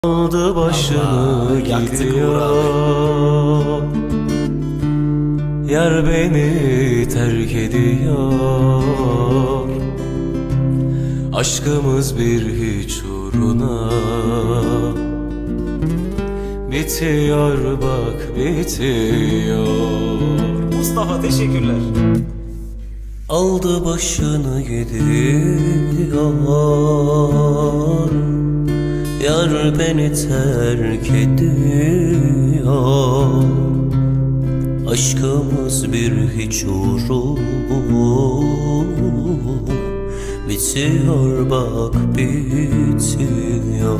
Aldı başını gidiyor, yar beni terk ediyor. Aşkımız bir hiç uğruna bitiyor, bak bitiyor. Mustafa teşekkürler. Aldı başını gidiyor, yar beni terk ediyor. Aşkımız bir hiç uğruna bitiyor, bak bitiyor.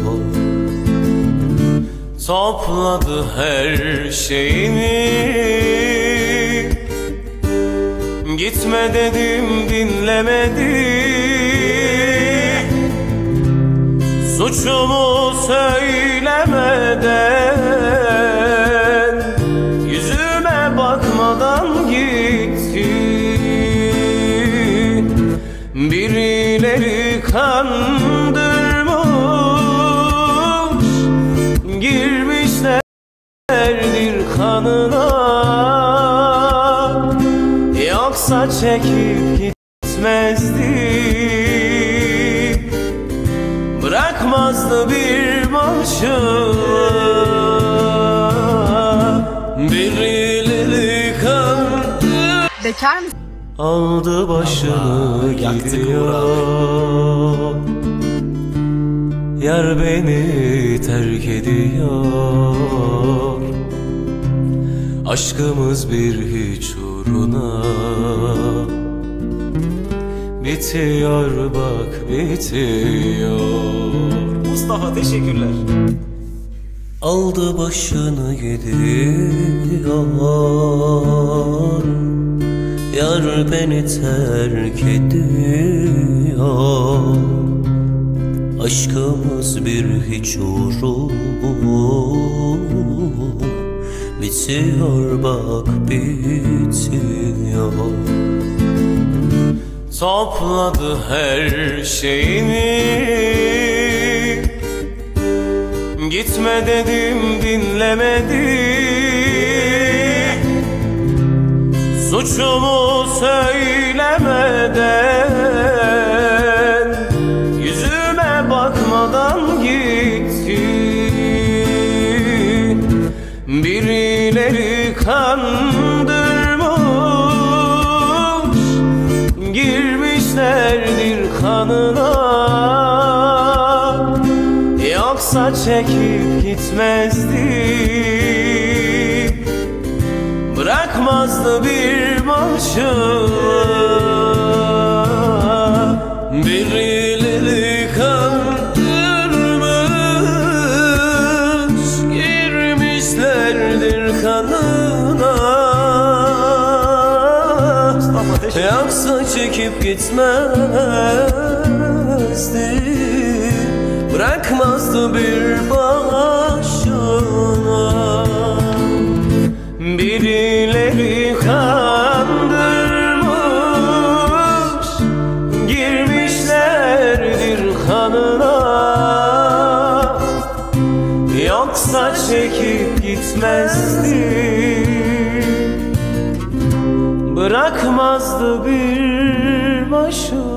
Topladı her şeyini, gitme dedim dinlemedi. Suçumu söylemeden, yüzüme bakmadan gitti. Birileri kandırmış, girmişlerdir kanına. Yoksa çekip gitmezdi, bırakmazdı bir başına. Birileri kandı, bekar mısın? Aldı başını gidiyor, yar beni terk ediyor. Aşkımız bir hiç uğruna bitiyor, bak bitiyor. Mustafa teşekkürler. Aldı başını gidiyor, yar beni terk ediyor. Aşkımız bir hiç uğruna bitiyor, bak bitiyor. Topladı her şeyini, gitme dedim dinlemedi. Suçumu söylemeden, yüzüme bakmadan gitti. Birileri kandırmış, girmişlerdir kanına. Yoksa çekip gitmezdi, bırakmazdı bir başına. Birileri kandırmış, girmişlerdir kanına. Yoksa çekip gitmezdi, bırakmazdı bir başına. Birileri kandırmış, girmişlerdir kanına. Yoksa çekip gitmezdi, bırakmazdı bir başına.